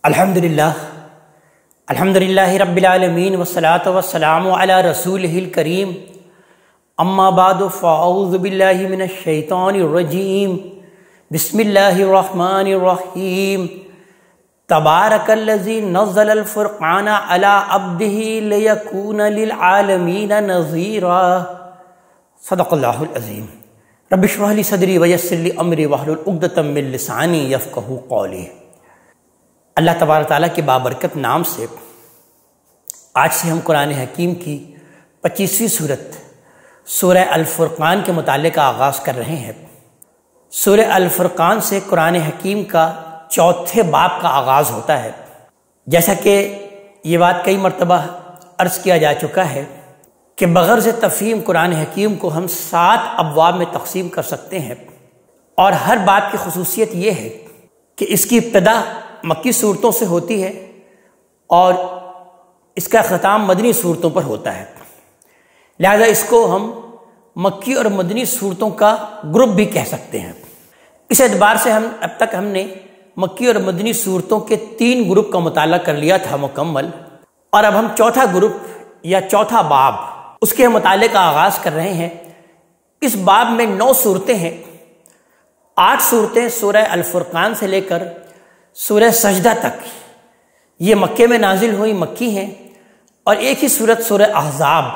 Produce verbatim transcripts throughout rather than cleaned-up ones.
الحمدللہ الحمدللہ رب العالمین والصلاة والسلام علی رسولہ الکریم اما بعد فاعوذ باللہ من الشیطان الرجیم بسم اللہ الرحمن الرحیم تبارک الذی نزل الفرقان علی عبدہ لیکون للعالمین نذیرا صدق اللہ العظیم رب اشرح لی صدری ویسر لی امری واحلل عقدۃ من لسانی یفقہوا قولی۔ اللہ تبارک تعالیٰ کے بابرکت نام سے آج سے ہم قرآن حکیم کی پچیسویں صورت سورہ الفرقان کے مطالعے کا آغاز کر رہے ہیں۔ سورہ الفرقان سے قرآن حکیم کا چوتھے باب کا آغاز ہوتا ہے۔ جیسا کہ یہ بات کئی مرتبہ عرض کیا جا چکا ہے کہ بغرض تفہیم قرآن حکیم کو ہم سات ابواب میں تقسیم کر سکتے ہیں، اور ہر باب کی خصوصیت یہ ہے کہ اس کی ابتدا مکی صورتوں سے ہوتی ہے اور اس کا ختام مدنی صورتوں پر ہوتا ہے، لہذا اس کو ہم مکی اور مدنی صورتوں کا گروپ بھی کہہ سکتے ہیں۔ اس اعتبار سے ہم اب تک ہم نے مکی اور مدنی صورتوں کے تین گروپ کا مطالعہ کر لیا تھا مکمل، اور اب ہم چوتھا گروپ یا چوتھا باب اس کے مطالعے کا آغاز کر رہے ہیں۔ اس باب میں نو صورتیں ہیں، آٹھ صورتیں سورہ الفرقان سے لے کر سورہ سجدہ تک یہ مکے میں نازل ہوئی مکی ہیں، اور ایک ہی صورت سورہ احزاب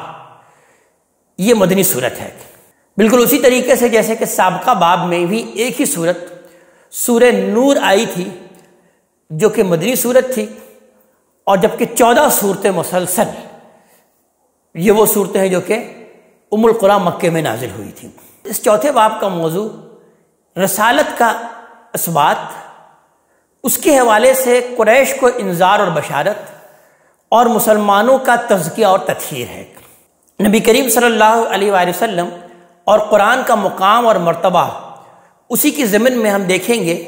یہ مدنی صورت ہے۔ بالکل اسی طریقے سے جیسے کہ سابقہ باب میں بھی ایک ہی صورت سورہ نور آئی تھی جو کہ مدنی صورت تھی، اور جبکہ چودہ صورتیں مسلسل یہ وہ صورتیں ہیں جو کہ ام القری مکے میں نازل ہوئی تھیں۔ اس چوتھے باب کا موضوع رسالت کا اثبات، اس کے حوالے سے قریش کو انذار اور بشارت، اور مسلمانوں کا تزکیہ اور تطہیر ہے۔ نبی کریم صلی اللہ علیہ وآلہ وسلم اور قرآن کا مقام اور مرتبہ اسی کی ضمن میں ہم دیکھیں گے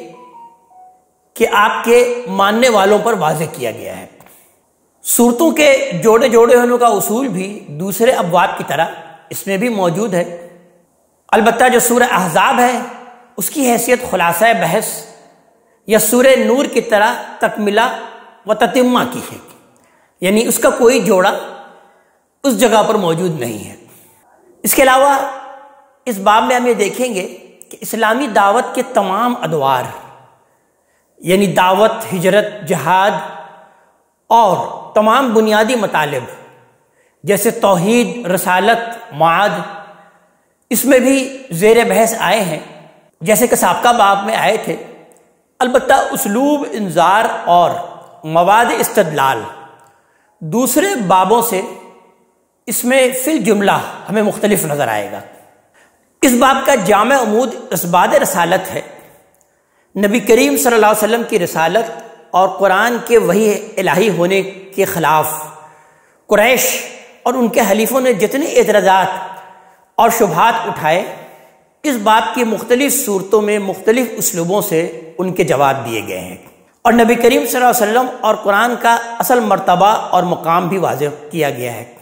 کہ آپ کے ماننے والوں پر واضح کیا گیا ہے۔ صورتوں کے جوڑے جوڑے ہونے کا اصول بھی دوسرے ابواب کی طرح اس میں بھی موجود ہے، البتہ جو سورہ احزاب ہے اس کی حیثیت خلاصہ بحث یا سورہ نور کی طرح تکملہ و تتمہ کی ہے، یعنی اس کا کوئی جوڑا اس جگہ پر موجود نہیں ہے۔ اس کے علاوہ اس باب میں ہم یہ دیکھیں گے کہ اسلامی دعوت کے تمام ادوار، یعنی دعوت، ہجرت، جہاد اور تمام بنیادی مطالب جیسے توحید، رسالت، معاد، اس میں بھی زیر بحث آئے ہیں جیسے کہ سابقہ باب میں آئے تھے، البتہ اسلوب انذار اور مواد استدلال دوسرے بابوں سے اس میں فی الجملہ ہمیں مختلف نظر آئے گا۔ اس باب کا جامع عمود اثبات رسالت ہے۔ نبی کریم صلی اللہ علیہ وسلم کی رسالت اور قرآن کے وحی الہی ہونے کے خلاف قریش اور ان کے حلیفوں نے جتنے اعتراضات اور شبہات اٹھائے، اس باب کی مختلف صورتوں میں مختلف اسلوبوں سے ان کے جواب دیے گئے ہیں، اور نبی کریم صلی اللہ علیہ وسلم اور قرآن کا اصل مرتبہ اور مقام بھی واضح کیا گیا ہے۔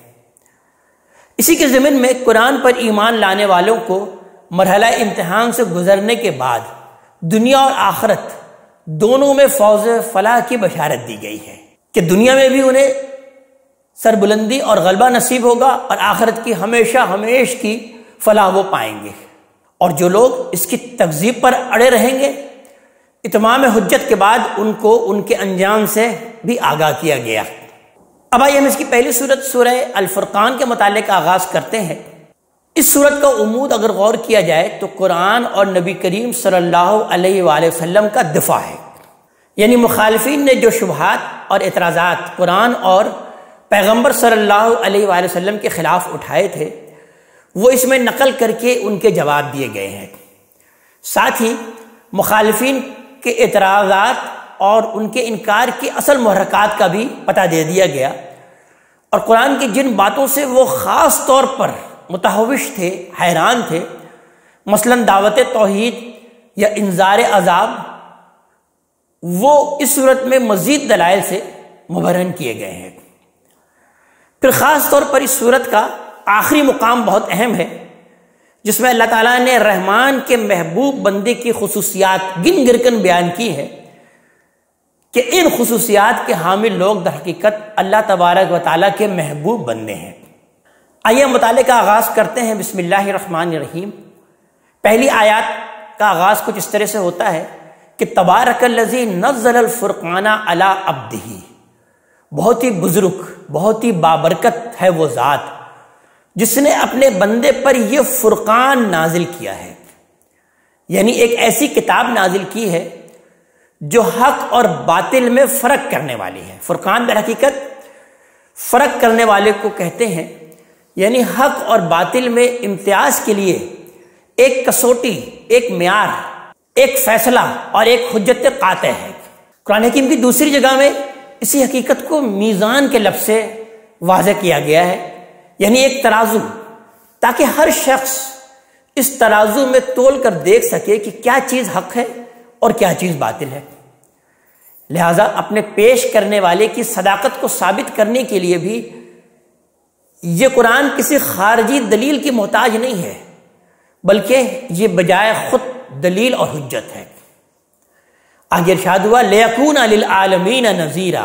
اسی کے ضمن میں قرآن پر ایمان لانے والوں کو مرحلہ امتحان سے گزرنے کے بعد دنیا اور آخرت دونوں میں فوز فلاح کی بشارت دی گئی ہے کہ دنیا میں بھی انہیں سربلندی اور غلبہ نصیب ہوگا، اور آخرت کی ہمیشہ ہمیش کی فلاح وہ پائیں گے، اور جو لوگ اس کی تکذیب پر اڑے رہیں گے اتمام حجت کے بعد ان کو ان کے انجام سے بھی آگاہ کیا گیا۔ اب آئیے ہم اس کی پہلی صورت سورہ الفرقان کے مطالعے کا آغاز کرتے ہیں۔ اس صورت کا عمود اگر غور کیا جائے تو قرآن اور نبی کریم صلی اللہ علیہ وآلہ وسلم کا دفاع ہے، یعنی مخالفین نے جو شبہات اور اعتراضات قرآن اور پیغمبر صلی اللہ علیہ وآلہ وسلم کے خلاف اٹھائے تھے وہ اس میں نقل کر کے ان کے جواب دیے گئے ہیں۔ ساتھ ہی مخالفین کے اعتراضات اور ان کے انکار کے اصل محرکات کا بھی پتہ دے دیا گیا، اور قرآن کی جن باتوں سے وہ خاص طور پر متحوش تھے، حیران تھے، مثلا دعوت توحید یا انذار عذاب، وہ اس صورت میں مزید دلائل سے مبرہن کیے گئے ہیں۔ پھر خاص طور پر اس صورت کا آخری مقام بہت اہم ہے، جس میں اللہ تعالیٰ نے رحمان کے محبوب بندے کی خصوصیات گن گر کر بیان کی ہے کہ ان خصوصیات کے حامل لوگ در حقیقت اللہ تبارک و تعالیٰ کے محبوب بندے ہیں۔ آئیے مطالعے کا آغاز کرتے ہیں۔ بسم اللہ الرحمن الرحیم۔ پہلی آیات کا آغاز کچھ اس طرح سے ہوتا ہے کہ تبارک الذی نزل الفرقان علی عبدہ، بہت ہی بزرگ، بہت ہی بابرکت ہے وہ ذات جس نے اپنے بندے پر یہ فرقان نازل کیا ہے، یعنی ایک ایسی کتاب نازل کی ہے جو حق اور باطل میں فرق کرنے والی ہے۔ فرقان در حقیقت فرق کرنے والے کو کہتے ہیں، یعنی حق اور باطل میں امتیاز کے لیے ایک کسوٹی، ایک معیار، ایک فیصلہ اور ایک حجت قاطع ہے۔ قرآن حکیم کی دوسری جگہ میں اسی حقیقت کو میزان کے لفظ سے واضح کیا گیا ہے، یعنی ایک ترازو، تاکہ ہر شخص اس ترازو میں تول کر دیکھ سکے کہ کیا چیز حق ہے اور کیا چیز باطل ہے۔ لہذا اپنے پیش کرنے والے کی صداقت کو ثابت کرنے کے لیے بھی یہ قرآن کسی خارجی دلیل کی محتاج نہیں ہے، بلکہ یہ بجائے خود دلیل اور حجت ہے۔ آگے ارشاد ہوا لِيَكُونَ لِلْعَالَمِينَ نَذِيرًا،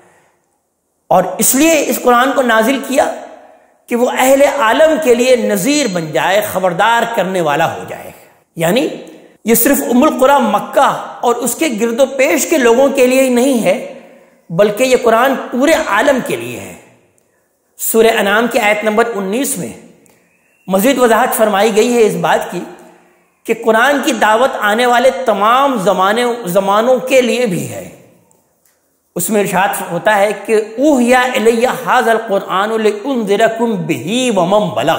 اور اس لیے اس قرآن کو نازل کیا کہ وہ اہل عالم کے لیے نذیر بن جائے، خبردار کرنے والا ہو جائے۔ یعنی یہ صرف ام القری مکہ اور اس کے گرد و پیش کے لوگوں کے لیے ہی نہیں ہے، بلکہ یہ قرآن پورے عالم کے لیے ہے۔ سورہ انعام کی آیت نمبر انیس میں مزید وضاحت فرمائی گئی ہے اس بات کی کہ قرآن کی دعوت آنے والے تمام زمانے زمانوں کے لیے بھی ہے۔ اس میں ارشاد ہوتا ہے کہ اوحی الی ھذا القرآن لانذرکم بہ ومن بلغ،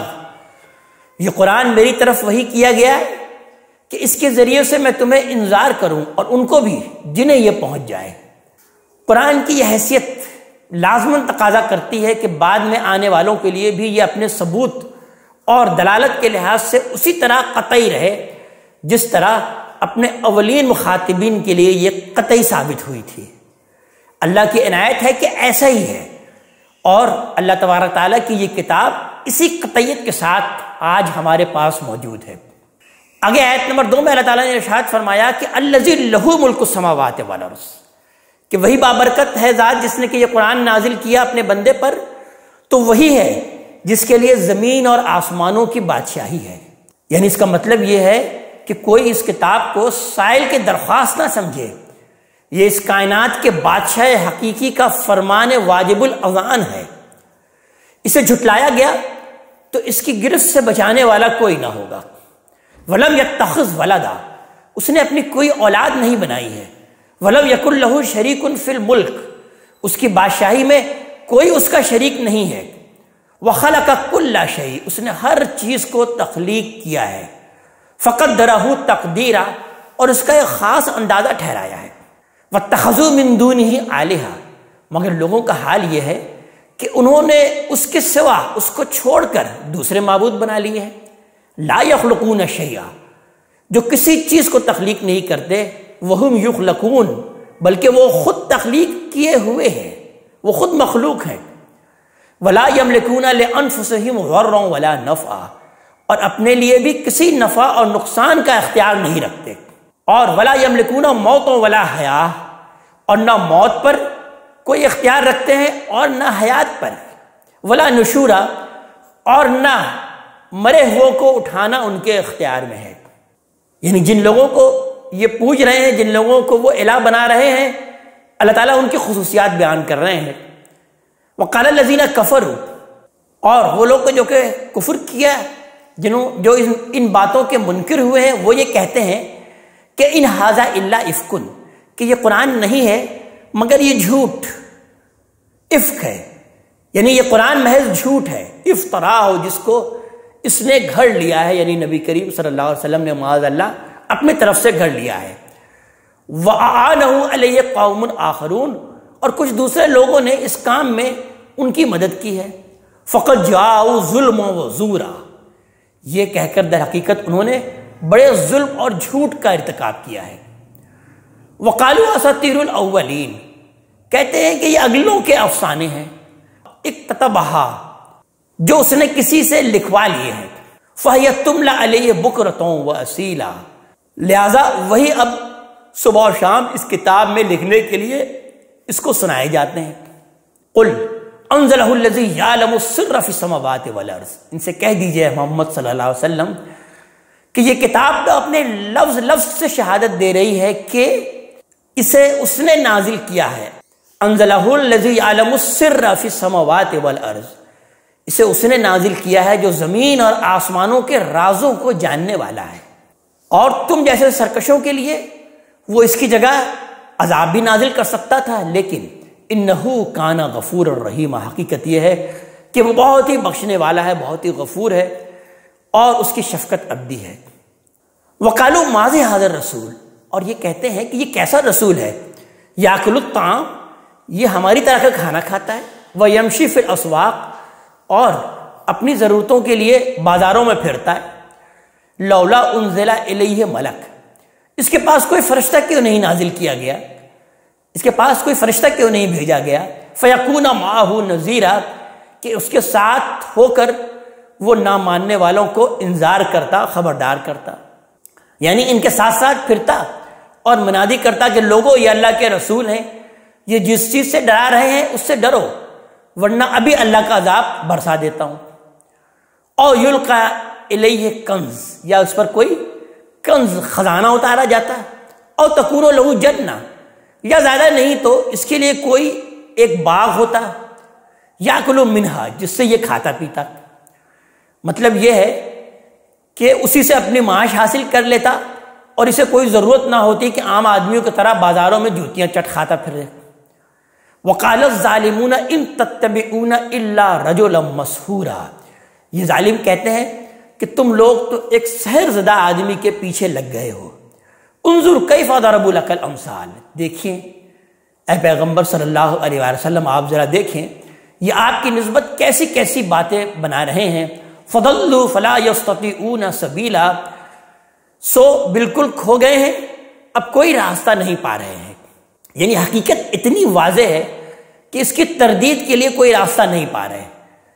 یہ قرآن میری طرف وحی کیا گیا ہے کہ اس کے ذریعے سے میں تمہیں انذار کروں اور ان کو بھی جنہیں یہ پہنچ جائے۔ قرآن کی یہ حیثیت لازماً تقاضا کرتی ہے کہ بعد میں آنے والوں کے لیے بھی یہ اپنے ثبوت اور دلالت کے لحاظ سے اسی طرح قطعی رہے جس طرح اپنے اولین مخاطبین کے لیے یہ قطعی ثابت ہوئی تھی۔ اللہ کی عنایت ہے کہ ایسا ہی ہے، اور اللہ تبارک تعالیٰ کی یہ کتاب اسی قطعیت کے ساتھ آج ہمارے پاس موجود ہے۔ آگے آیت نمبر دو میں اللہ تعالیٰ نے ارشاد فرمایا کہ الذی لہ ملک السماوات والارض، کہ وہی بابرکت ہے ذات جس نے کہ یہ قرآن نازل کیا اپنے بندے پر، تو وہی ہے جس کے لیے زمین اور آسمانوں کی بادشاہی ہے۔ یعنی اس کا مطلب یہ ہے کہ کوئی اس کتاب کو سائل کے درخواست نہ سمجھے، یہ اس کائنات کے بادشاہ حقیقی کا فرمان واجب الاذان ہے۔ اسے جھٹلایا گیا تو اس کی گرفت سے بچانے والا کوئی نہ ہوگا۔ وَلَمْ يَتَّخِذْ وَلَدًا، اس نے اپنی کوئی اولاد نہیں بنائی ہے۔ وَلَمْ يَكُنْ لَهُ شَرِيكٌ فِي الْمُلْكِ، اس کی بادشاہی میں کوئی اس کا شریک نہیں ہے۔ وَخَلَقَ كُلَّ شَيْءٍ، اس نے ہر چیز کو تخلیق کیا ہے۔ فَقَدَّرَهُ تَقْدِيرًا، اور اس کا ایک خاص اندازہ ٹھہرایا ہے۔ وَاتَّخَذُوا مِن دُونِهِ آلِهَةً، مگر لوگوں کا حال یہ ہے کہ انہوں نے اس کے سوا، اس کو چھوڑ کر دوسرے معبود بنا لیے ہیں۔ لا یخلقون شیئا، جو کسی چیز کو تخلیق نہیں کرتے، وہم یخلقون، بلکہ وہ خود تخلیق کیے ہوئے ہیں، وہ خود مخلوق ہیں۔ ولا یملکون لانفسہم ضرا ولا نفعا، اور اپنے لیے بھی کسی نفع اور نقصان کا اختیار نہیں رکھتے۔ اور ولا یملکون موت ولا حیاہ، اور نہ موت پر کوئی اختیار رکھتے ہیں اور نہ حیات پر۔ ولا نشورا، اور نہ مرے ہوئے کو اٹھانا ان کے اختیار میں ہے۔ یعنی جن لوگوں کو یہ پوج رہے ہیں، جن لوگوں کو وہ الہ بنا رہے ہیں، اللہ تعالیٰ ان کی خصوصیات بیان کر رہے ہیں۔ وقال الذین کفروا، اور وہ لوگ جو کہ کفر کیا، جنہوں جو ان باتوں کے منکر ہوئے ہیں، وہ یہ کہتے ہیں کہ ان ھذا الا افک، کہ یہ قرآن نہیں ہے مگر یہ جھوٹ، افک ہے، یعنی یہ قرآن محض جھوٹ ہے۔ افطرا ہو، جس کو اس نے گھڑ لیا ہے، یعنی نبی کریم صلی اللہ علیہ وسلم نے معاذ اللہ اپنی طرف سے گھڑ لیا ہے۔ وَأَعَانَهُ عَلَيْهِ قَوْمٌ آخَرُونَ، اور کچھ دوسرے لوگوں نے اس کام میں ان کی مدد کی ہے۔ فَقَدْ جَاءُوا ظُلْمًا وَزُورًا، یہ کہہ کر در حقیقت انہوں نے بڑے ظلم اور جھوٹ کا ارتکاب کیا ہے۔ وَقَالُوا أَسَاطِيرُ الْأَوَّلِينَ، کہتے ہیں کہ یہ اگلوں کے افسانے ہیں۔ اکتتبہا، جو اس نے کسی سے لکھوا لیے ہیں۔ فَهِيَ تُمْلَى عَلَيْهِ بُكْرَةً وَأَصِيلًا، لہذا وہی اب صبح اور شام اس کتاب میں لکھنے کے لیے اس کو سنائے جاتے ہیں۔ قل انزلہ الذی یعلم السر فی السماوات والارض، ان سے کہہ دیجئے محمد صلی اللہ علیہ وسلم کہ یہ کتاب تو اپنے لفظ لفظ سے شہادت دے رہی ہے کہ اسے اس نے نازل کیا ہے۔ انزلہ الذی یعلم السر فی السماوات والارض، اسے اس نے نازل کیا ہے جو زمین اور آسمانوں کے رازوں کو جاننے والا ہے۔ اور تم جیسے سرکشوں کے لیے وہ اس کی جگہ عذاب بھی نازل کر سکتا تھا، لیکن انہو کان غفور الرحیم، حقیقت یہ ہے کہ وہ بہت ہی بخشنے والا ہے، بہت ہی غفور ہے اور اس کی شفقت ابدی ہے۔ وقالوا ماذا ھذا الرسول، اور یہ کہتے ہیں کہ یہ کیسا رسول ہے، یاکل الطعام، یہ ہماری طرح کا کھانا کھاتا ہے، ویمشی فی الاسواق، اور اپنی ضرورتوں کے لیے بازاروں میں پھرتا ہے۔ لولا انزل الیہ ملک، اس کے پاس کوئی فرشتہ کیوں نہیں نازل کیا گیا، اس کے پاس کوئی فرشتہ کیوں نہیں بھیجا گیا، فیکون معہ نذیرا، کہ اس کے ساتھ ہو کر وہ نہ ماننے والوں کو انذار کرتا، خبردار کرتا، یعنی ان کے ساتھ ساتھ پھرتا اور منادی کرتا کہ لوگوں یہ اللہ کے رسول ہیں، یہ جس چیز سے ڈرا رہے ہیں اس سے ڈرو، ورنہ ابھی اللہ کا عذاب برسا دیتا ہوں۔ او یلقا الیہ کنز، یا اس پر کوئی کنز خزانہ اتارا جاتا، او تکون لہ جنہ، یا زیادہ نہیں تو اس کے لیے کوئی ایک باغ ہوتا، یاکل منہا، جس سے یہ کھاتا پیتا۔ مطلب یہ ہے کہ اسی سے اپنی معاش حاصل کر لیتا اور اسے کوئی ضرورت نہ ہوتی کہ عام آدمیوں کی طرح بازاروں میں جوتیاں چٹ کھاتا پھر رہے۔ وقال الظالمون ان تتبعون الا رجلا مسحورا، یہ ظالم کہتے ہیں کہ تم لوگ تو ایک سحر زدہ آدمی کے پیچھے لگ گئے ہو۔ انظر کیف ضربوا لک الامثال، دیکھیں اے پیغمبر صلی اللہ علیہ وآلہ وسلم، آپ ذرا دیکھیں یہ آپ کی نسبت کیسی کیسی باتیں بنا رہے ہیں۔ فضلوا فلا یستطیعون سبیلا، سو بالکل کھو گئے ہیں، اب کوئی راستہ نہیں پا رہے ہیں۔ یعنی حقیقت اتنی واضح ہے کہ اس کی تردید کے لیے کوئی راستہ نہیں پا رہے،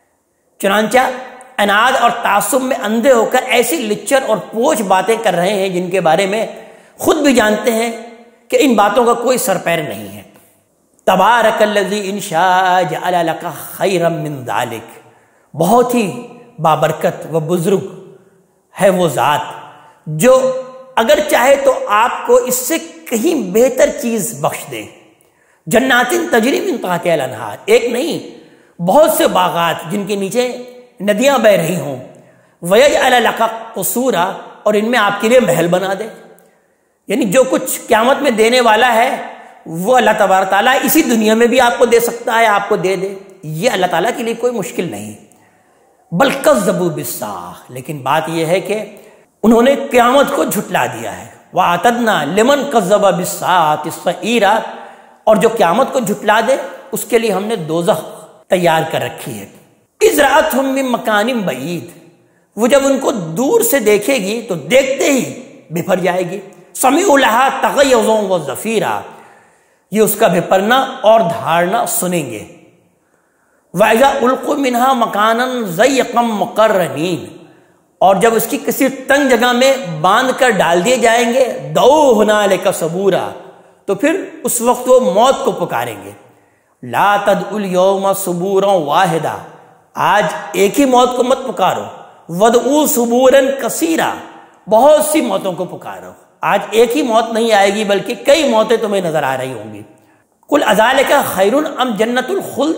چنانچہ اناد اور تعصب میں اندھے ہو کر ایسی لچر اور پوچھ باتیں کر رہے ہیں جن کے بارے میں خود بھی جانتے ہیں کہ ان باتوں کا کوئی سر پیر نہیں ہے۔ تبارک الذی ان شاء جعل لک خیرا من ذلک، بہت ہی بابرکت و بزرگ ہے وہ ذات جو اگر چاہے تو آپ کو اس سے کہیں بہتر چیز بخش دے۔ جنات تجری من تحتها الانہار، ایک نہیں بہت سے باغات جن کے نیچے ندیاں بہ رہی ہوں۔ ویجعل لک قصورا، اور ان میں آپ کے لیے محل بنا دے۔ یعنی جو کچھ قیامت میں دینے والا ہے وہ اللہ تبارک تعالیٰ اسی دنیا میں بھی آپ کو دے سکتا ہے، آپ کو دے دے، یہ اللہ تعالیٰ کے لیے کوئی مشکل نہیں۔ بل کذبوا بالساعۃ، لیکن بات یہ ہے کہ انہوں نے قیامت کو جھٹلا دیا ہے۔ وَأَعْتَدْنَا لِمَنْ كَذَّبَ بِالسَّاعَةِ سَعِيرًا، اور جو قیامت کو جھٹلا دے اس کے لیے ہم نے دوزخ تیار کر رکھی ہے۔ اِذْ رَأَتْهُم مِّن مَّكَانٍ بَعِيدٍ، وہ جب ان کو دور سے دیکھے گی تو دیکھتے ہی بپھر جائے گی۔ سَمِعُوا لَهَا تَغَيُّظًا وَزَفِيرًا، یہ اس کا بپھرنا اور دھاڑنا سنیں گے۔ وَإِذَا أُلْقُوا مِنْهَا مَكَانًا ضَيِّقًا مُقَرَّنِينَ، اور جب اس کی کسی تنگ جگہ میں باندھ کر ڈال دیے جائیں گے، دعوا هُنَالِكَ ثُبُورًا، تو پھر اس وقت وہ موت کو پکاریں گے۔ لا تدعوا اليوم ثبورا واحدا، آج ایک ہی موت کو مت پکارو، ودعوا ثبورا کثیرا، بہت سی موتوں کو پکارو۔ آج ایک ہی موت نہیں آئے گی بلکہ کئی موتیں تمہیں نظر آ رہی ہوں گی۔ قل اذالک خیر ام جنت الخلد،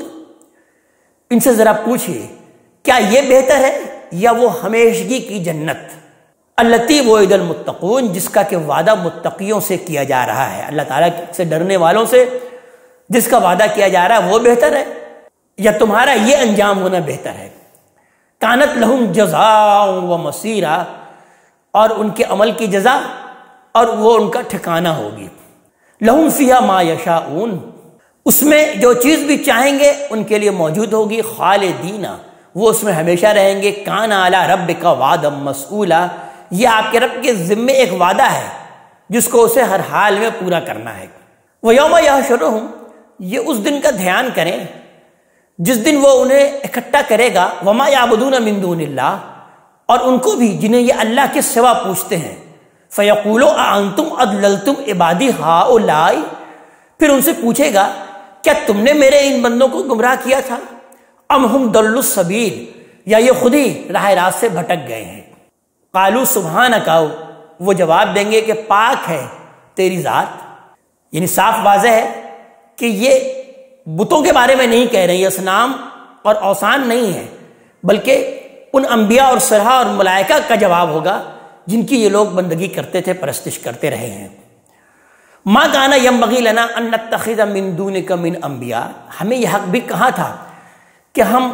ان سے ذرا پوچھئے کیا یہ بہتر ہے یا وہ ہمیشگی کی جنت، التی وعد المتقون، جس کا کہ وعدہ متقیوں سے کیا جا رہا ہے، اللہ تعالیٰ سے ڈرنے والوں سے جس کا وعدہ کیا جا رہا ہے وہ بہتر ہے یا تمہارا یہ انجام ہونا بہتر ہے۔ کانت لہم جزاء و مصیرا، اور ان کے عمل کی جزا اور وہ ان کا ٹھکانہ ہوگی۔ لہم فیہا ما یشاءون، اس میں جو چیز بھی چاہیں گے ان کے لیے موجود ہوگی، خالدین، وہ اس میں ہمیشہ رہیں گے۔ کان علی ربک وعدا مسئولا، یہ آپ کے رب کے ذمے ایک وعدہ ہے جس کو اسے ہر حال میں پورا کرنا ہے۔ ویوم یحشرہم، یہ اس دن کا دھیان کریں جس دن وہ انہیں اکٹھا کرے گا، وما یعبدون من دون اللہ، اور ان کو بھی جنہیں یہ اللہ کے سوا پوچھتے ہیں، فَيَقُولُ أَأَنْتُمْ أَضْلَلْتُمْ عِبَادِي هَؤُلَاءِ، پھر ان سے پوچھے گا کیا تم نے میرے ان بندوں کو گمراہ کیا تھا؟ ام ہم ضلوا السبیل، یا یہ خود ہی راہ راست سے بھٹک گئے ہیں۔ قالوا سبحانک، وہ جواب دیں گے کہ پاک ہے تیری ذات۔ یعنی صاف واضح ہے کہ یہ بتوں کے بارے میں نہیں کہہ رہے، یہ اصنام اور اوثان نہیں ہے، بلکہ ان انبیاء اور سرحا اور ملائکہ کا جواب ہوگا جن کی یہ لوگ بندگی کرتے تھے، پرستش کرتے رہے ہیں۔ ما کان ینبغی لنا ان نتخذ من دونک من انبیاء، ہمیں یہ حق بھی کہاں تھا کہ ہم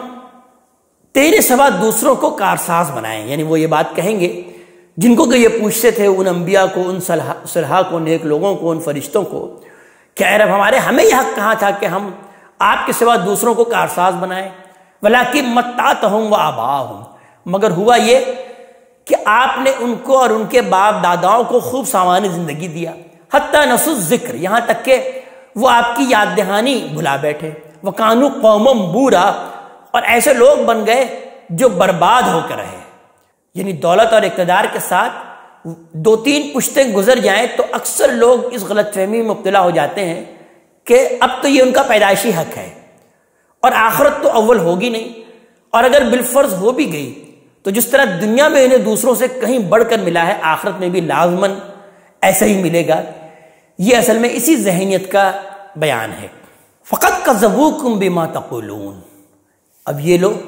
تیرے سوا دوسروں کو کارساز بنائیں۔ یعنی وہ یہ بات کہیں گے جن کو کہ یہ پوچھتے تھے، ان انبیاء کو، ان صلحاء کو، نیک لوگوں کو، ان فرشتوں کو کہ اے رب ہمارے، ہمیں یہ حق کہاں تھا کہ ہم آپ کے سوا دوسروں کو کارساز بنائیں۔ ولیکن متعتہم وآباءہم، مگر ہوا یہ کہ آپ نے ان کو اور ان کے باپ داداؤں کو خوب سامان زندگی دیا، حتی نسوا الذکر، یہاں تک کہ وہ آپ کی یاد دہانی بھلا بیٹھے۔ وکانوا قوما بورا، اور ایسے لوگ بن گئے جو برباد ہو کر رہے۔ یعنی دولت اور اقتدار کے ساتھ دو تین پشتیں گزر جائیں تو اکثر لوگ اس غلط فہمی میں مبتلا ہو جاتے ہیں کہ اب تو یہ ان کا پیدائشی حق ہے اور آخرت تو اول ہوگی نہیں، اور اگر بالفرض ہو بھی گئی تو جس طرح دنیا میں انہیں دوسروں سے کہیں بڑھ کر ملا ہے، آخرت میں بھی لازماً ایسا ہی ملے گا۔ یہ اصل میں اسی ذہنیت کا بیان ہے۔ فَقَدْ كَذَّبُوكُمْ بِمَا تَقُولُونَ، اب یہ لوگ،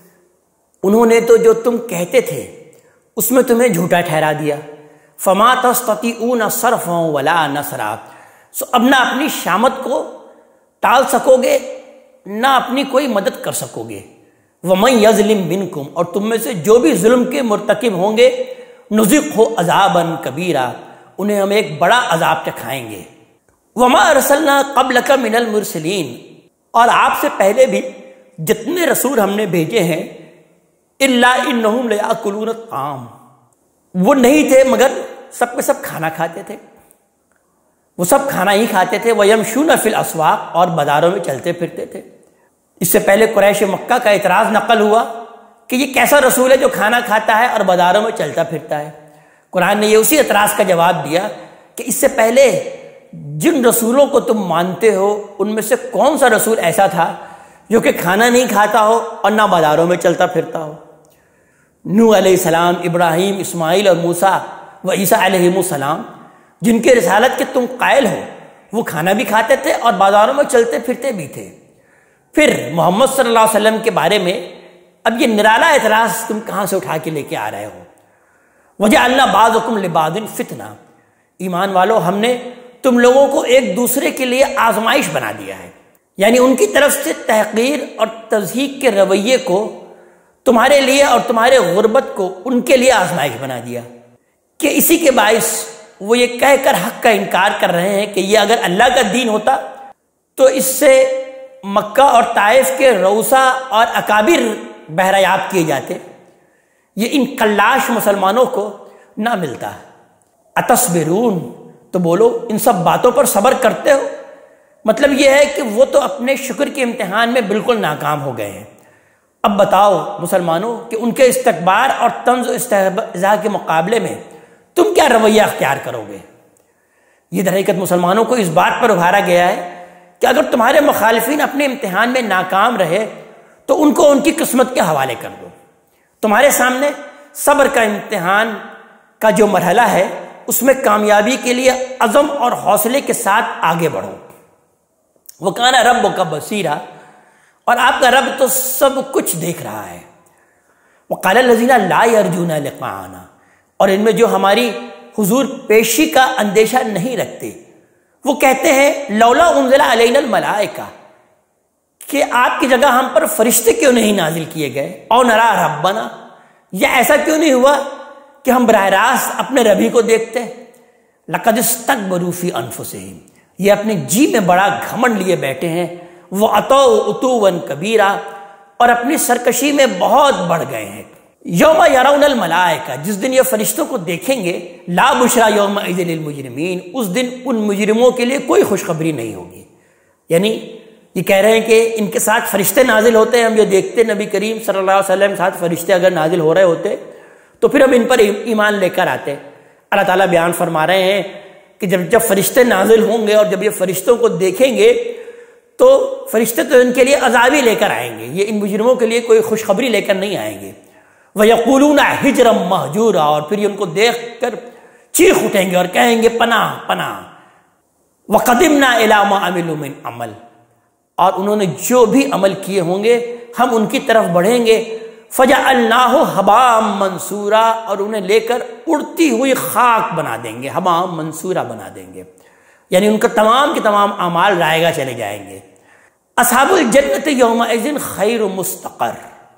انہوں نے تو جو تم کہتے تھے اس میں تمہیں جھوٹا ٹھہرا دیا۔ فَمَا تَسْتَطِيعُونَ صَرْفًا وَلَا نَصْرًا، سو اب نہ اپنی شامت کو ٹال سکو گے، نہ اپنی کوئی مدد کر سکو گے۔ وَمَنْ يَظْلِمْ مِنْكُمْ، اور تم میں سے جو بھی ظلم کے مرتکب ہوں گے، نُذِقْهُ عَذَابًا كَبِيرًا، انہیں ہم ایک بڑا عذاب چکھائیں گے۔ وَمَا أَرْسَلْنَا قَبْلَكَ مِنَ الْمُرْسَلِينَ، اور آپ سے پہلے بھی جتنے رسول ہم نے بھیجے ہیں، إِلَّا إِنَّهُمْ لَيَأْكُلُونَ الطَّعَامَ، وہ نہیں تھے مگر سب کے سب کھانا کھاتے تھے، وہ سب کھانا ہی کھاتے تھے۔ وَيَمْشُونَ فِي الْأَسْوَاقِ، اور بازاروں میں چلتے پھرتے تھے۔ اس سے پہلے قریش مکہ کا اعتراض نقل ہوا کہ یہ کیسا رسول ہے جو کھانا کھاتا ہے اور بازاروں میں چلتا پھرتا ہے۔ قرآن نے یہ اسی اعتراض کا جواب دیا کہ اس سے پہلے جن رسولوں کو تم مانتے ہو ان میں سے کون سا رسول ایسا تھا جو کہ کھانا نہیں کھاتا ہو اور نہ بازاروں میں چلتا پھرتا ہو؟ نوح علیہ السلام، ابراہیم، اسماعیل اور موسیٰ و عیسیٰ علیہ السلام، جن کے رسالت کے تم قائل ہو، وہ کھانا بھی کھاتے تھے اور بازاروں میں چلتے پھرتے بھی تھے۔ پھر محمد صلی اللہ علیہ وسلم کے بارے میں اب یہ نرالا اعتراض تم کہاں سے اٹھا کے لے کے آ رہے ہو؟ وَجَعَلْنَا بَعْضَكُمْ لِبَعْضٍ فِتْنَةً، ایمان والو ہم نے تم لوگوں کو ایک دوسرے کے لیے آزمائش بنا دیا ہے۔ یعنی ان کی طرف سے تحقیر اور تضحیق کے رویے کو تمہارے لیے اور تمہارے غربت کو ان کے لیے آزمائش بنا دیا کہ اسی کے باعث وہ یہ کہہ کر حق کا انکار کر رہے ہیں کہ یہ اگر اللہ کا دین ہوتا تو اس سے مکہ اور طائف کے روسا اور اکابر بہریاب کیے جاتے، یہ ان کلاش مسلمانوں کو نہ ملتا۔ اتصبرون، تو بولو ان سب باتوں پر صبر کرتے ہو؟ مطلب یہ ہے کہ وہ تو اپنے شکر کے امتحان میں بالکل ناکام ہو گئے ہیں۔ اب بتاؤ مسلمانوں کہ ان کے استکبار اور طنز و استہزاء کے مقابلے میں تم کیا رویہ اختیار کرو گے؟ یہ در حقیقت مسلمانوں کو اس بات پر ابھارا گیا ہے کہ اگر تمہارے مخالفین اپنے امتحان میں ناکام رہے تو ان کو ان کی قسمت کے حوالے کر دو۔ تمہارے سامنے صبر کا امتحان کا جو مرحلہ ہے اس میں کامیابی کے لیے عزم اور حوصلے کے ساتھ آگے بڑھو۔ وَكَانَ رَبُّكَ بَصِيرًا، اور آپ کا رب تو سب کچھ دیکھ رہا ہے۔ وَقَالَ الَّذِينَ لَا يَرْجُونَ لِقَاءَنَا، اور ان میں جو ہماری حضور پیشی کا اندیشہ نہیں رکھتے، وہ کہتے ہیں لولا انزل علینا الملائکہ، کہ آپ کی جگہ ہم پر فرشتے کیوں نہیں نازل کیے گئے، او نرا ربنا، یا ایسا کیوں نہیں ہوا کہ ہم براہ راست اپنے ربی کو دیکھتے۔ لقد استکبروا فی انفسہم، یہ اپنے جی میں بڑا گھمنڈ لیے بیٹھے ہیں، وہ عتوا عتوا کبیرا، اور اپنی سرکشی میں بہت بڑھ گئے ہیں۔ یوم یرون الملائکہ، جس دن یہ فرشتوں کو دیکھیں گے، لا بشرا یومئذ للمجرمین، اس دن ان مجرموں کے لیے کوئی خوشخبری نہیں ہوگی۔ یعنی یہ کہہ رہے ہیں کہ ان کے ساتھ فرشتے نازل ہوتے ہیں، ہم یہ دیکھتے نبی کریم صلی اللہ علیہ وسلم کے ساتھ فرشتے اگر نازل ہو رہے ہوتے تو پھر ہم ان پر ایمان لے کر آتے۔ اللہ تعالیٰ بیان فرما رہے ہیں کہ جب جب فرشتے نازل ہوں گے اور جب یہ فرشتوں کو دیکھیں گے تو فرشتے تو ان کے لیے عذابی لے کر آئیں گے، یہ ان مجرموں کے لیے کوئی خوشخبری لے کر نہیں آئیں گے۔ وَيَقُولُونَ حِجْرًا مَحْجُورًا، اور پھر یہ ان کو دیکھ کر چیخ اٹھیں گے اور کہیں گے پناہ پناہ۔ وَقَدِمْنَا إِلَىٰ مَا عَمِلُوا مِنْ عَمَلٍ، اور انہوں نے جو بھی عمل کیے ہوں گے ہم ان کی طرف بڑھیں گے۔ فَجَعَلْنَاهُ هَبَاءً مَنْثُورًا، اور انہیں لے کر اڑتی ہوئی خاک بنا دیں گے، ہباء منصورا بنا دیں گے، یعنی ان کا تمام کے تمام اعمال رائے گا چلے جائیں گے۔ اصحاب الجنت یومئذ خیر مستقر،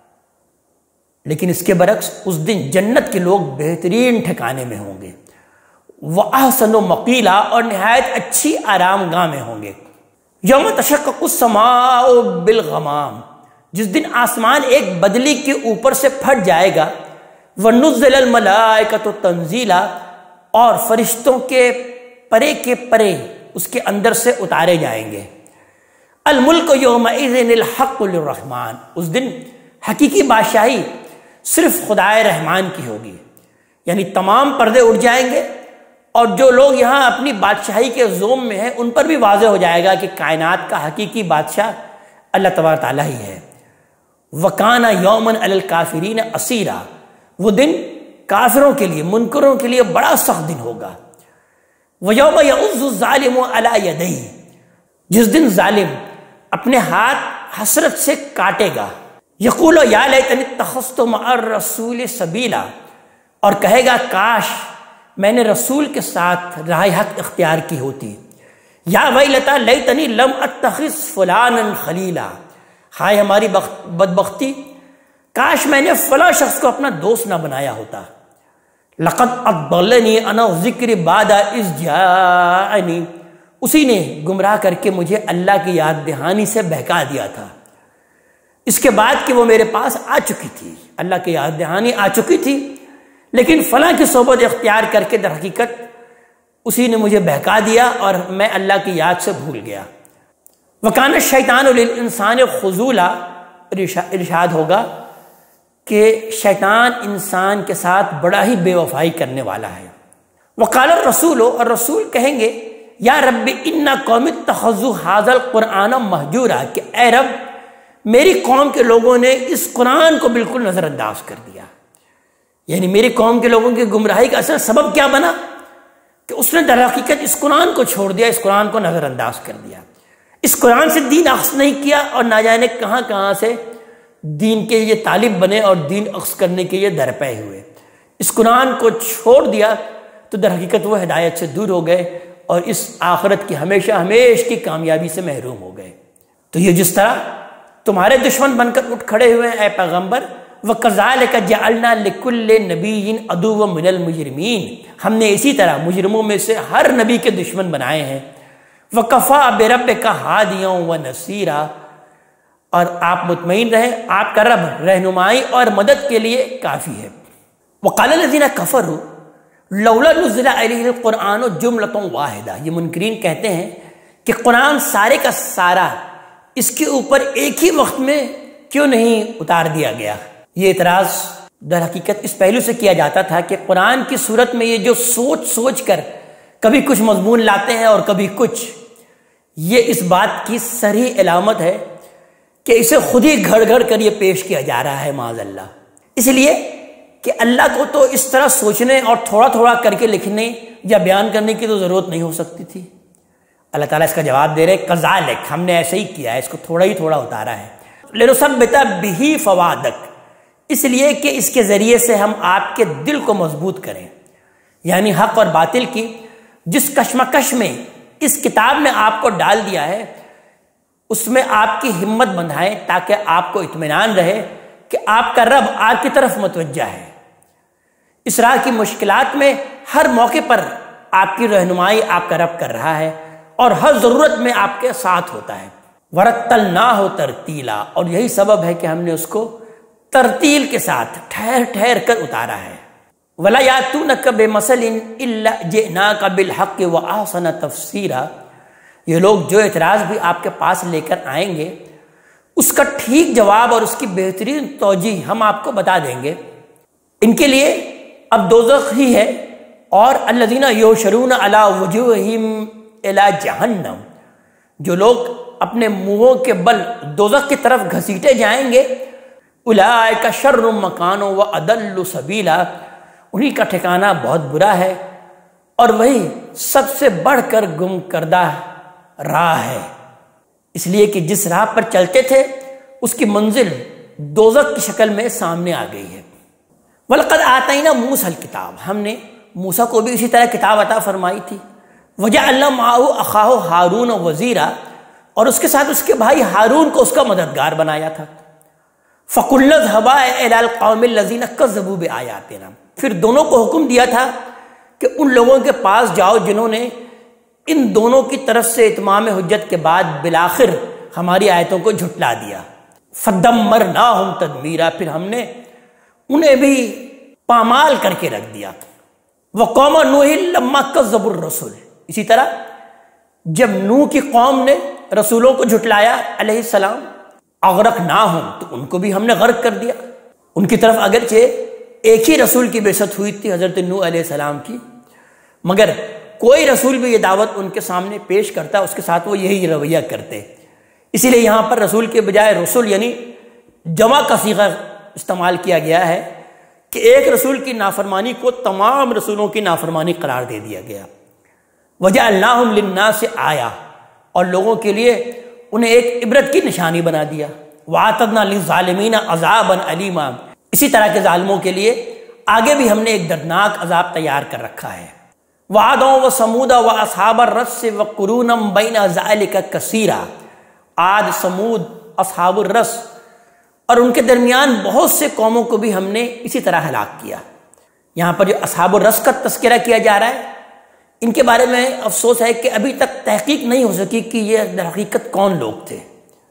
لیکن اس کے برعکس اس دن جنت کے لوگ بہترین ٹھکانے میں ہوں گے، وَأَحْسَنُ مَقِيلًا، اور نہایت اچھی آرام گاہ میں ہوں گے۔ یوم تشقق السماء بالغمام، جس دن آسمان ایک بدلی کے اوپر سے پھٹ جائے گا، وَنُزِّلَ الْمَلَائِكَةُ تَنزِيلًا، اور فرشتوں کے پرے کے پرے اس کے اندر سے اتارے جائیں گے۔ الملک یومئذ الحق للرحمن، اس دن حقیقی بادشاہی صرف خدائے رحمان کی ہوگی، یعنی تمام پردے اٹھ جائیں گے اور جو لوگ یہاں اپنی بادشاہی کے زوم میں ہیں ان پر بھی واضح ہو جائے گا کہ کائنات کا حقیقی بادشاہ اللہ تبارک تعالیٰ ہی ہے۔ وَكَانَ يَوْمًا عَلَى الْكَافِرِينَ عَسِيرًا، وہ دن کافروں کے لیے، منکروں کے لیے بڑا سخت دن ہوگا۔ وَيَوْمَ يَعُضُّ الظَّالِمُ عَلَى يَدَيْهِ، جس دن ظالم اپنے ہاتھ حسرت سے کاٹے گا۔ یقول یا لیتنی اتخذت مع الرسول سبیلا، اور کہے گا کاش میں نے رسول کے ساتھ راہ حق اختیار کی ہوتی۔ یا ویلتا لیتنی لم اتخذ فلانا خلیلا، ہائے ہماری بدبختی، کاش میں نے فلاں شخص کو اپنا دوست نہ بنایا ہوتا۔ لقد اضلنی عن الذکر بعد اذ جاءنی، اسی نے گمراہ کر کے مجھے اللہ کی یاد دہانی سے بہکا دیا تھا، اس کے بعد کہ وہ میرے پاس آ چکی تھی، اللہ کی یاد دہانی آ چکی تھی، لیکن فلاں کی صحبت اختیار کر کے در حقیقت اسی نے مجھے بہکا دیا اور میں اللہ کی یاد سے بھول گیا۔ وَكَانَ الشَّيْطَانُ لِلْإِنسَانِ خُذُولًا، ارشاد ہوگا کہ شیطان انسان کے ساتھ بڑا ہی بے وفائی کرنے والا ہے۔ وَقَالَ الرَّسُولُ، اور رسول کہیں گے یا رب ان قوم اتخذوا هذا القرآن مہجورا، کہ اے رب میری قوم کے لوگوں نے اس قرآن کو بالکل نظر انداز کر دیا، یعنی میری قوم کے لوگوں کی گمراہی کا اصل سبب کیا بنا کہ اس نے در حقیقت اس قرآن کو چھوڑ دیا، اس قرآن کو نظر انداز کر دیا، اس قرآن سے دین اخذ نہیں کیا اور نہ جانے کہاں کہاں سے دین کے یہ طالب بنے اور دین اخذ کرنے کے یہ درپے ہوئے۔ اس قرآن کو چھوڑ دیا تو در حقیقت وہ ہدایت سے دور ہو گئے اور اس آخرت کی ہمیشہ ہمیش کی کامیابی سے محروم ہو گئے۔ تو یہ جس طرح تمہارے دشمن بن کر اٹھ کھڑے ہوئے ہیں اے پیغمبر، وَكَذَلِكَ جَعَلْنَا لِكُلِّ نَبِيٍّ عَدُوًّا مِنَ الْمُجْرِمِينَ، ہم نے اسی طرح مجرموں میں سے ہر نبی کے دشمن بنائے ہیں۔ وَكَفَىٰ بِرَبِّكَ هَادِيًا وَنَصِيرًا، اور آپ مطمئن رہیں آپ کا رب رہنمائی اور مدد کے لیے کافی ہے۔ وَقَالَ الَّذِينَ كَفَرُوا لَوْلَا نُزِّلَ عَلَيْهِ الْقُرْآنُ جُمْلَةٌ وَاحِدَةٌ، یہ منکرین کہتے ہیں کہ قرآن سارے کا سارا اس کے اوپر ایک ہی وقت میں کیوں نہیں اتار دیا گیا۔ یہ اعتراض در حقیقت اس پہلو سے کیا جاتا تھا کہ قرآن کی صورت میں یہ جو سوچ سوچ کر کبھی کچھ مضمون لاتے ہیں اور کبھی کچھ، یہ اس بات کی صریح علامت ہے کہ اسے خود ہی گھڑ گھڑ کر یہ پیش کیا جا رہا ہے معاذ اللہ، اس لیے کہ اللہ کو تو اس طرح سوچنے اور تھوڑا تھوڑا کر کے لکھنے یا بیان کرنے کی تو ضرورت نہیں ہو سکتی تھی۔ اللہ تعالیٰ اس کا جواب دے رہے کذالک، ہم نے ایسے ہی کیا ہے، اس کو تھوڑا ہی تھوڑا اتارا ہے۔ لنثبت بہ فؤادک، اس لیے کہ اس کے ذریعے سے ہم آپ کے دل کو مضبوط کریں، یعنی حق اور باطل کی جس کشمکش میں اس کتاب میں آپ کو ڈال دیا ہے اس میں آپ کی ہمت بندھائیں تاکہ آپ کو اطمینان رہے کہ آپ کا رب آپ کی طرف متوجہ ہے۔ اس راہ کی مشکلات میں ہر موقع پر آپ کی رہنمائی آپ کا رب کر رہا ہے اور ہر ضرورت میں آپ کے ساتھ ہوتا ہے۔ وَرَتَّلْنَاهُ تَرْتِيلًا، اور یہی سبب ہے کہ ہم نے اس کو ترتیل کے ساتھ ٹھہر ٹھہر کر اتارا ہے۔ وَلَا يَأْتُونَكَ بِمَثَلٍ إِلَّا جِئْنَاكَ بِالْحَقِّ وَأَحْسَنَ تَفْسِيرًا، یہ لوگ جو اعتراض بھی آپ کے پاس لے کر آئیں گے اس کا ٹھیک جواب اور اس کی بہترین توجیہ ہم آپ کو بتا دیں گے۔ ان کے لیے اب دوزخ ہی ہے اور الذین یحشرون علی وجوہہم الی جہنم، جو لوگ اپنے منہوں کے بل دوزخ کی طرف گھسیٹے جائیں گے، اولئک شر مکانا واضل سبیلا، انہی کا ٹھکانہ بہت برا ہے اور وہی سب سے بڑھ کر گم کردہ راہ ہے، اس لیے کہ جس راہ پر چلتے تھے اس کی منزل دوزخ کی شکل میں سامنے آ گئی ہے۔ وَلَقَدْ آتَيْنَا مُوسَى الْكِتَابَ، ہم نے موسیٰ کو بھی اسی طرح کتاب عطا فرمائی تھی۔ وَجَعَلْنَا مَعَهُ أَخَاهُ هَارُونَ وَزِيرًا، اور اس کے ساتھ اس کے بھائی ہارون کو اس کا مددگار بنایا تھا۔ فَقُلْنَا اذْهَبَا إِلَى الْقَوْمِ الَّذِينَ كَذَّبُوا بِآيَاتِنَا، پھر دونوں کو حکم دیا تھا کہ ان لوگوں کے پاس جاؤ جنہوں نے ان دونوں کی طرف سے اتمام حجت کے بعد بالآخر ہماری آیتوں کو جھٹلا دیا۔ فَدَمَّرْنَاهُمْ تَدْمِيرًا، پھر ہم نے انہیں بھی پامال کر کے رکھ دیا۔ وَقَوْمَ نُوحٍ لَمَّا كَذَّبُوا الرُّسُلَ، اسی طرح جب نوح کی قوم نے رسولوں کو جھٹلایا علیہ السلام، اغرقناہم، تو ان کو بھی ہم نے غرق کر دیا۔ ان کی طرف اگرچہ ایک ہی رسول کی بعثت ہوئی تھی، حضرت نوح علیہ السلام کی، مگر کوئی رسول بھی یہ دعوت ان کے سامنے پیش کرتا اس کے ساتھ وہ یہی رویہ کرتے، اسی لیے یہاں پر رسول کے بجائے رسول یعنی جمع کا صیغہ استعمال کیا گیا ہے کہ ایک رسول کی نافرمانی کو تمام رسولوں کی نافرمانی قرار دے دیا گیا۔ وَجَعَلْنَاهُمْ لِلنَّاسِ آیَةً، اور لوگوں کے لیے انہیں ایک عبرت کی نشانی بنا دیا۔ وَأَعْتَدْنَا لِلظَّالِمِينَ عَذَابًا أَلِيمًا، اسی طرح کے ظالموں کے لیے آگے بھی ہم نے ایک دردناک عذاب تیار کر رکھا ہے۔ وَعَادًا وَثَمُودَ وَأَصْحَابَ الرَّسِّ وَقُرُونًا بَيْنَ ذَلِكَ كَثِيرًا، عاد، سمود، اصحاب الرس اور ان کے درمیان بہت سے قوموں کو بھی ہم نے اسی طرح ہلاک کیا۔ یہاں پر جو اصحاب الرس کا تذکرہ کیا جا رہا ہے، ان کے بارے میں افسوس ہے کہ ابھی تک تحقیق نہیں ہو سکی کہ یہ در حقیقت کون لوگ تھے۔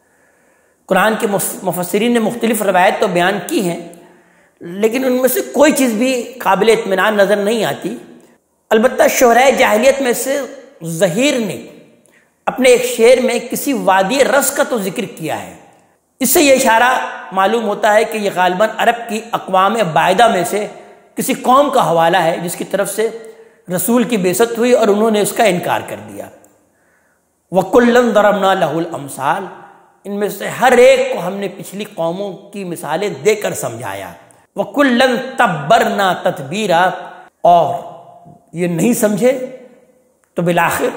قرآن کے مفسرین نے مختلف روایت تو بیان کی ہیں، لیکن ان میں سے کوئی چیز بھی قابل اطمینان نظر نہیں آتی۔ البتہ شعراء جاہلیت میں سے ظہیر نے اپنے ایک شعر میں کسی وادی رس کا تو ذکر کیا ہے، اس سے یہ اشارہ معلوم ہوتا ہے کہ یہ غالباً عرب کی اقوام بعیدہ میں سے کسی قوم کا حوالہ ہے جس کی طرف سے رسول کی بعثت ہوئی اور انہوں نے اس کا انکار کر دیا۔ وَكُلًّا ضَرَبْنَا لَهُ الْأَمْثَالَ، ان میں سے ہر ایک کو ہم نے پچھلی قوموں کی مثالیں دے کر سمجھایا۔ وَكُلًّا تَبَّرْنَا تَتْبِيرًا، اور یہ نہیں سمجھے تو بالآخر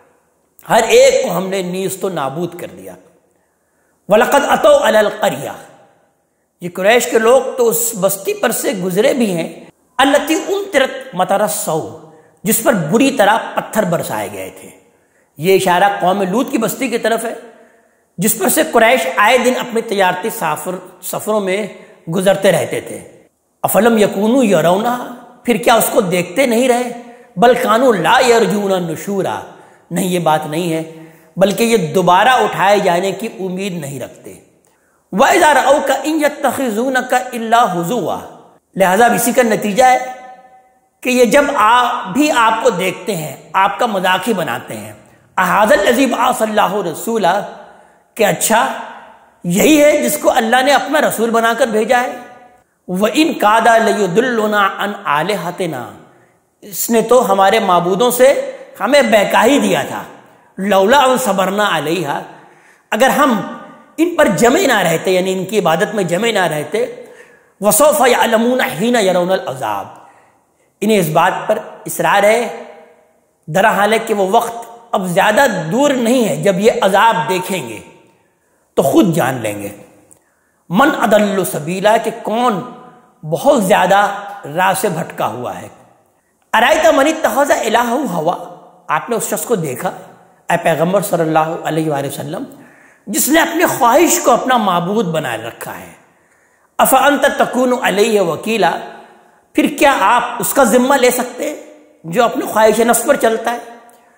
ہر ایک کو ہم نے نیست و نابود کر دیا۔ وَلَقَدْ أَتَوْا عَلَى الْقَرْيَةِ، یہ قریش کے لوگ تو اس بستی پر سے گزرے بھی ہیں، الَّتِي أُمْطِرَتْ مَطَرَ السَّوْءِ، جس پر بری طرح پتھر برسائے گئے تھے۔ یہ اشارہ قوم لوط کی بستی کی طرف ہے جس پر سے قریش آئے دن اپنے تجارتی سفر سفروں میں گزرتے رہتے تھے۔ افلم یکونوا یرونہا، پھر کیا اس کو دیکھتے نہیں رہے؟ بل کانوا لا یرجون نشورا، نہیں یہ بات نہیں ہے بلکہ یہ دوبارہ اٹھائے جانے کی امید نہیں رکھتے۔ وَإِذَا رَأَوْكَ إِن يَتَّخِذُونَكَ إِلَّا هُزُوًا، لہذا اسی کا نتیجہ ہے کہ یہ جب آپ بھی آپ کو دیکھتے ہیں آپ کا مذاق ہی بناتے ہیں۔ اَهَٰذَا الَّذِي بَعَثَ اللَّهُ رَسُولًا، کہ اچھا یہی ہے جس کو اللہ نے اپنا رسول بنا کر بھیجا ہے۔ وَإِن كَادَ لَيُضِلُّنَا عَنْ آلِهَتِنَا، اس نے تو ہمارے معبودوں سے ہمیں بہکا ہی دیا تھا۔ لولا ان صبرنا علیہا، اگر ہم ان پر جمے نہ رہتے یعنی ان کی عبادت میں جمے نہ رہتے۔ وسوف یعلمون حین یرون العذاب، انہیں اس بات پر اصرار ہے درحال ہے کہ وہ وقت اب زیادہ دور نہیں ہے جب یہ عذاب دیکھیں گے تو خود جان لیں گے۔ من اضل سبیلا، کہ کون بہت زیادہ راہ سے بھٹکا ہوا ہے۔ ارائیت من اتخذ الہہ ہوا، آپ نے اس شخص کو دیکھا اے پیغمبر صلی اللہ علیہ وآلہ وسلم جس نے اپنی خواہش کو اپنا معبود بنا رکھا ہے۔ افانت تکون علیہ وکیلا، پھر کیا آپ اس کا ذمہ لے سکتے ہیں جو اپنی خواہش نفس پر چلتا ہے؟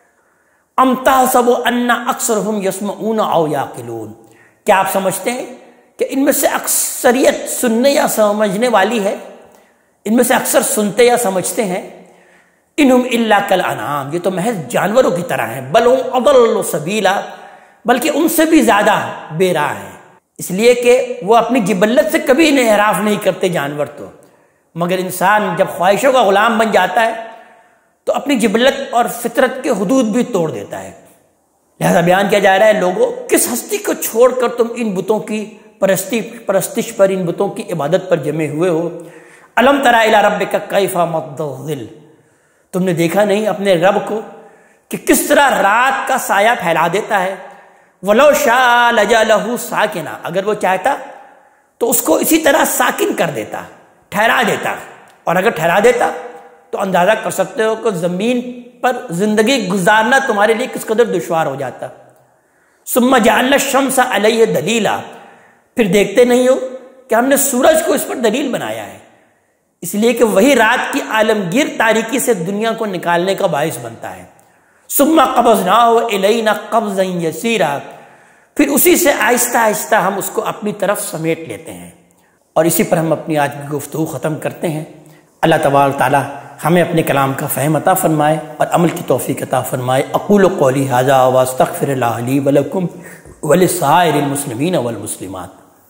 ام تحسب ان اکثرهم یسمعون او یعقلون، کیا آپ سمجھتے ہیں کہ ان میں سے اکثریت سننے یا سمجھنے والی ہے؟ ان میں سے اکثر سنتے یا سمجھتے ہیں؟ انہم الا کالانعام، یہ تو محض جانوروں کی طرح ہیں۔ بل ہم اضل سبیلا، بلکہ ان سے بھی زیادہ بے راہ ہیں، اس لیے کہ وہ اپنی جبلت سے کبھی انحراف نہیں کرتے جانور تو، مگر انسان جب خواہشوں کا غلام بن جاتا ہے تو اپنی جبلت اور فطرت کے حدود بھی توڑ دیتا ہے۔ لہذا بیان کیا جا رہا ہے، لوگوں کس ہستی کو چھوڑ کر تم ان بتوں کی پرستی پرستش پر، ان بتوں کی عبادت پر جمے ہوئے ہو؟ الم تری الی ربک کیف مد الظل، تم نے دیکھا نہیں اپنے رب کو کہ کس طرح رات کا سایہ پھیلا دیتا ہے؟ ولو شاء لجعلہ ساکنا، اگر وہ چاہتا تو اس کو اسی طرح ساکن کر دیتا، ٹھہرا دیتا، اور اگر ٹھہرا دیتا تو اندازہ کر سکتے ہو کہ زمین پر زندگی گزارنا تمہارے لیے کس قدر دشوار ہو جاتا۔ ثم جعلنا الشمس علیہ دلیلا، پھر دیکھتے نہیں ہو کہ ہم نے سورج کو اس پر دلیل بنایا ہے، اس لیے کہ وہی رات کی عالمگیر تاریکی سے دنیا کو نکالنے کا باعث بنتا ہے۔ ثم قبضناہ الینا قبضا یسیرا، پھر اسی سے آہستہ آہستہ ہم اس کو اپنی طرف سمیٹ لیتے ہیں۔ اور اسی پر ہم اپنی آج کی گفتگو ختم کرتے ہیں۔ اللہ تبارک تعالی ہمیں اپنے کلام کا فہم عطا فرمائے اور عمل کی توفیق عطا فرمائے۔ اقول قولی ھذا واستغفر اللہ لی ولکم ولسائر المسلمین والمسلمات۔